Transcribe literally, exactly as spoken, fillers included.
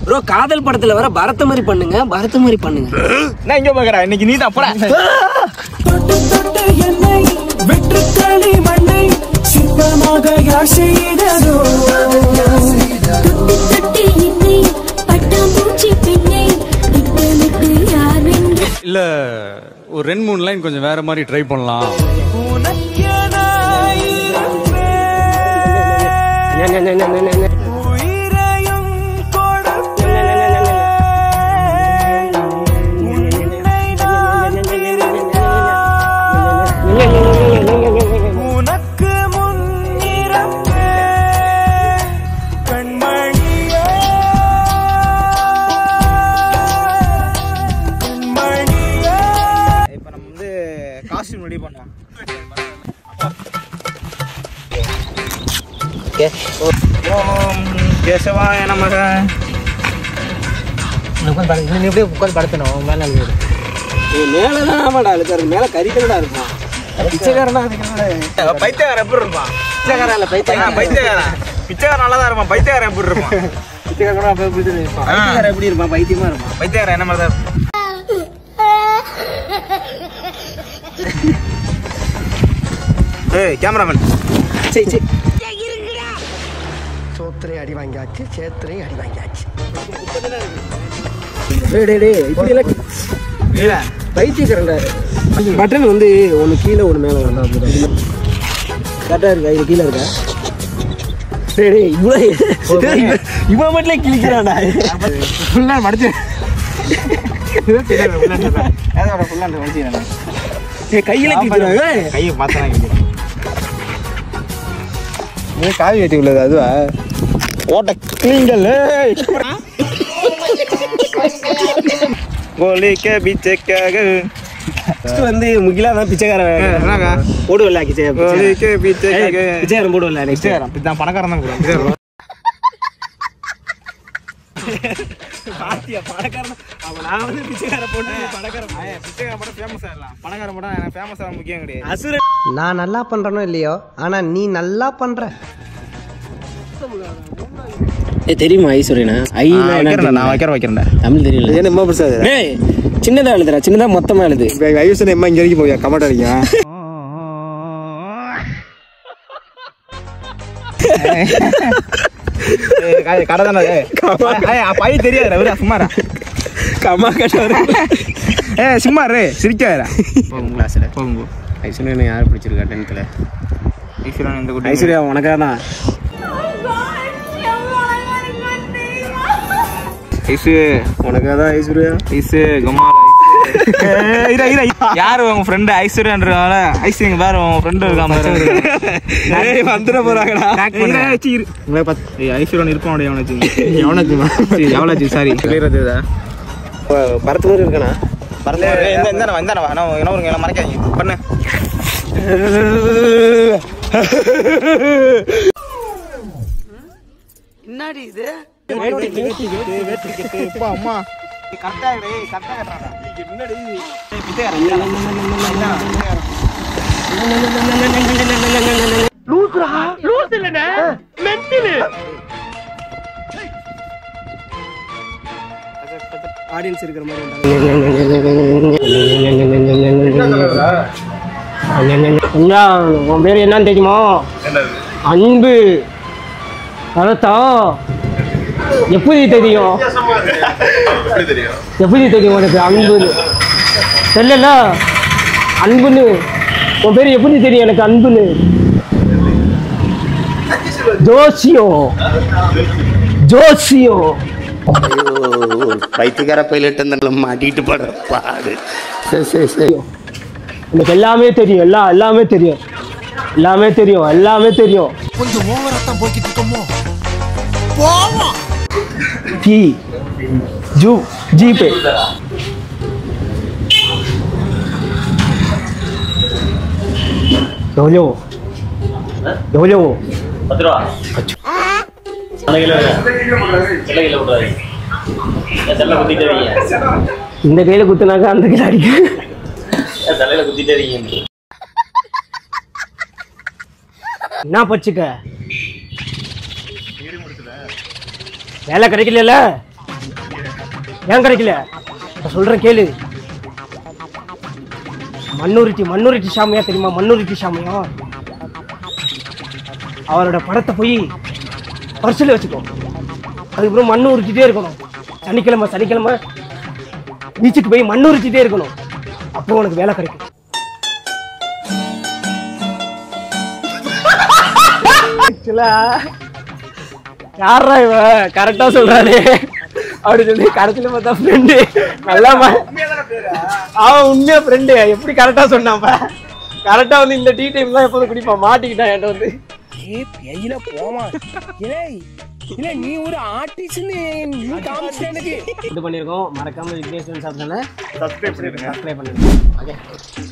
Bro காதல் படத்துல வர பரத மாதிரி பண்ணுங்க, பரத மாதிரி பண்ணுங்க. நான் இங்க பாக்குறா, இன்னைக்கு நீ தான் போடா. தொட்டு தொட்டு என்னை வெற்றுக்களி மண்ணை சிற்பமாக யார் செய்ததோ, தொட்டு தொட்டு என்னை பட்டாம்பூச்சி பெண்ணை விட்டு விட்டு யார் வென்று. இல்ல ஒரு ரெண்டு மூணு லைன் கொஞ்சம் வேற மாதிரி ட்ரை பண்ணலாம். காஸ்டியூம் ரெடி பண்ணலாம். ஓம் கேசவாய நமக. எப்படியே உட்காந்து படுத்தணும் மேல மேலதான். ஆமாடா இருக்காரு மேல கறிக்கடா இருப்பான். பிச்சைக்காரனா பைத்தியக்காரன் எப்படி இருப்பான்? பிச்சைக்காரன் இல்ல பைத்தியக்காரன். பைத்தியக்காரன் பிச்சைக்காரன் நல்லாதான் இருப்பான். பைத்தியக்காரன் எப்படி இருப்பான்? பிச்சைக்காரன் பைத்தியக்காரன் எப்படி இருப்பான்? பைத்தியமா இருப்பான். பைத்தியக்காரன் என்ன மாதிரி தான். ஏய் கேமராமேன், சரி சரி சோத்திரை அடி வாங்கியாச்சு, சேத்திரை அடி வாங்கியாச்சு. பைத்தியக்காரன்டா. பட்டன் வந்து ஒன்று கீழே ஒன்று மேலே வேண்டாம். கரெக்டாக இருக்கா? இது கீழே இருக்கா? சரி இவ்வளோ இவன் மட்டும் கிழிக்கிறான்டா. ஃபுல்லாக மடிச்சு கையில கிழிக்கிறாங்க. கையை பார்த்தா காவி கட்டி உள்ளது அதுவா? ஓட்ட கிளிங்கல் கோலிக்க பிச்சைக்காக வந்து முகிலா தான் பிச்சைக்காரன் போடுவல்ல. பிச்சைக்காரன் போடுவல்ல. பிச்சைக்காரன் இதுதான் பணக்காரன் தான் கூட. பணக்காரன் அவன் நான் வந்து பிச்சைக்காரன் போட்டு பணக்காரன் பிச்சைக்காரன் படம் ஃபேமஸ் ஆகலாம். பணக்காரன் படம் எனக்கு ஃபேமஸ் ஆக முக்கியம் கிடையாது. அசுரன் நான் நல்லா பண்றனோ இல்லையோ, ஆனா நீ நல்லா பண்ற. தெரியுமா ஐஸ்வர்யனா? நான் வைக்கிற வைக்கிறேன். தமிழ் தெரியல. என்ன பெருசா சின்னதா எழுதுறா, சின்னதா மொத்தமா எழுது. ஐஸ்வர்யா எம்மா இங்க வரைக்கும் போய் கமெண்ட் அடிக்க. கடை தானே பை தெரியாது. சும்மாரா கம்மா கட்டாரு. ஏ சும்மாரு சிரிக்காதா. கிளாஸ்ல போகும்போது ஐஸ்வர்யா யார் பிடிச்சிருக்கா டென்த்ல? ஐஸ்வர்யா இந்த குட்டி ஐஸ்வர்யா உனக்காக தான். ஐசு உனக்காக தான் ஐஸ்வர்யா. ஐசு கமால் யாரு உங்க ஃப்ரெண்டு ஐஸ்வர்யான்றனால ஐசு எங்க பாரு உங்க ஃப்ரெண்டு இருக்காம வந்துட போறாங்கடா. ஐஸ்வர்யன் இருப்பான் எவனாச்சு சாரி பரத்து மாதிரி இருக்கானா? மறைக்காதீங்க பண்ணு. என்னடி இது? அம்மா கரெக்டா கரெக்டா கட்டுறாங்க. ஆடியன்ஸ் இருக்கிற மாதிரி உன் பேர் என்னன்னு தெரியுமா? அன்பு. அதான் எப்படி தெரியும்? எப்படி தெரியும் உனக்கு அன்புன்னு? தெரியல அன்புன்னு உன் பேர் எப்படி தெரியும் எனக்கு அன்புன்னு? ஜோசியோ ஜோசியோ பைத்தியக்கார பைலட் மாட்டிட்டு படுற பாடு. சரி சரி சரி எனக்கு எல்லாமே தெரியும். எல்லாம் எல்லாமே தெரியும். எல்லாமே தெரியும். எல்லாமே தெரியும். கொஞ்சம் ஓவரா போய்கிட்டு இருக்கோமோ? போவோம். ஜி ஜூ ஜிபே எவ்வளோ எவ்வளோ? பத்து ரூபா. இந்த கையில குத்துனாக்கா அந்த கையில அடிக்க தலையில குத்திட்டே இருக்கீங்க. என்ன பச்சுக்க வேலை கிடைக்கல. ஏன் கிடைக்கல? நான் சொல்றேன் கேளு. மண்ணூரிட்டி மண்ணூரிட்டி சாமியா தெரியுமா? மண்ணூரிட்டி சாமியா அவரோட படத்தை போய் பர்சில் வச்சுக்கோ. அதுக்கப்புறம் மண்ணு உரிச்சிட்டே இருக்கணும். சனிக்கிழமை சனிக்கிழமை பீச்சுக்கு போய் மண்ணு உரிச்சிட்டே இருக்கணும். அப்போ உனக்கு வேலை கிடைக்கும். யாரா இவ கரெக்டா சொல்றானே அப்படி சொல்லி கடைசியில பார்த்தா ஃப்ரெண்டு நல்லா அவன் உண்மையா ஃப்ரெண்டு எப்படி கரெக்டா சொன்னாப்ப கரெக்டா வந்து இந்த டீ டைம் தான் எப்போதும் குடிப்பான். மாட்டிக்கிட்டான் என்கிட்ட வந்து. ஏ பெயில போமா இல்ல நீ ஒரு ஆர்டிஸ்ட்னு நீ காமிச்ச எனக்கு இது பண்ணிருக்கோம். மறக்காம விக்னேஷ் சாப்பிட்டானே சப்ஸ்கிரைப் பண்ணிருங்க. சப்ஸ்கிரைப் பண்ணுங்க. ஓகே.